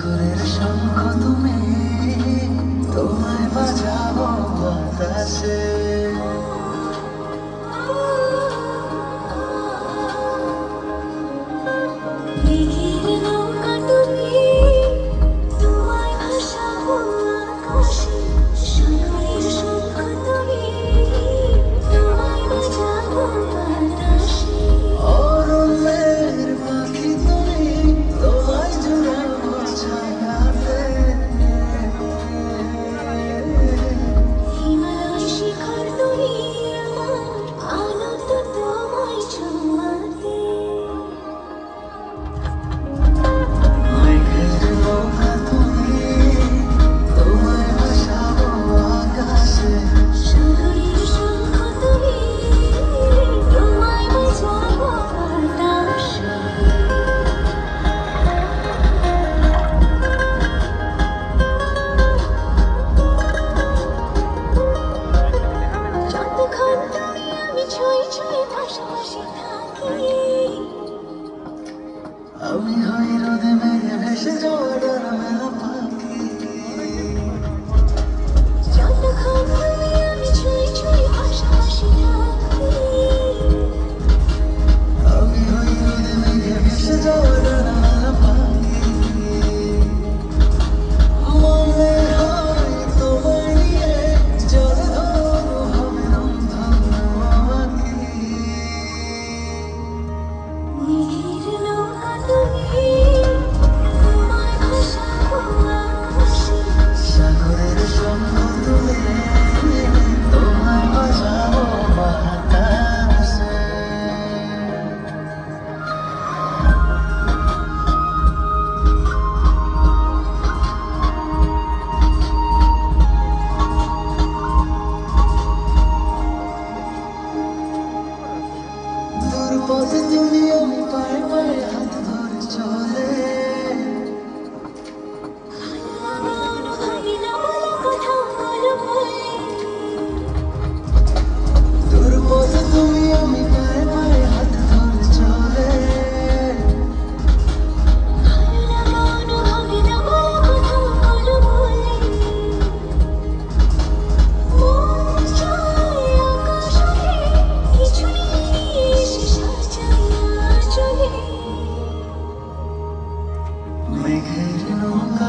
সাগরের শঙ্খ তুমি, তোমায় বাজাবো বাতাসে। আমি হই রোদে মেঘে ভেসে যাওয়া ডানা মেলা পাখি। যতক্ষণ তুমি আমি ছুঁই ছুঁই ভাষাভাষি থাকি। আমি হই রোদে মেঘে ভেসে যাওয়া ডানা মেলা পাখি। মনে হয় তোমায় নিয়ে জলধর হবে রন্ধন আঁকি। সাগরের শঙ্খ তুমি, তোমায় বাজাবো বাতাসে। দূর পথে তুমি আমি পায়ে পায়ে হাত ধরে চলে। দূর পথে তুমি আমি পায়ে পায়ে হাত ধরে চলে। মেঘের নৌকা